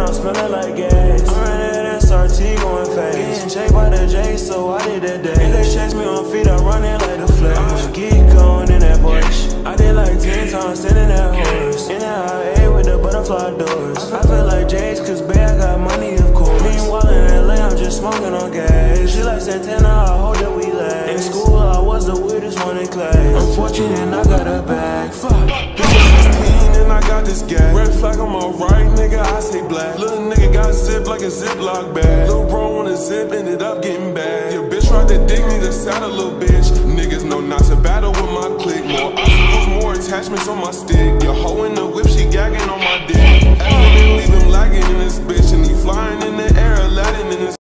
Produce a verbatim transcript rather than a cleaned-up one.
I'm smelling like gas. I'm running that S R T going fast. Getting chased by the J, so I did that day. If they chase me on feet, I run it like the flash. I'm a geek going in that Porsche. I did like ten times standing that horse. In the I A with the butterfly doors. I feel like J's cause babe, I got money of course. Meanwhile in L A, I'm just smoking on gas. She like Santana, I hope that we last. In school, I was the weirdest one in class. I'm fortunate and I got a bag. Fuck. And I got this gas. Red flag on my right, nigga, I say black. Little nigga got zipped like a Ziploc bag. Little bro on a zip, ended up getting bad. Your bitch tried to dig me, the saddle, little bitch. Niggas know not to battle with my clique. More obstacles, more attachments on my stick. Your hoe in the whip, she gagging on my dick. Effing and leave him lagging in this bitch. And he flying in the air, Aladdin in his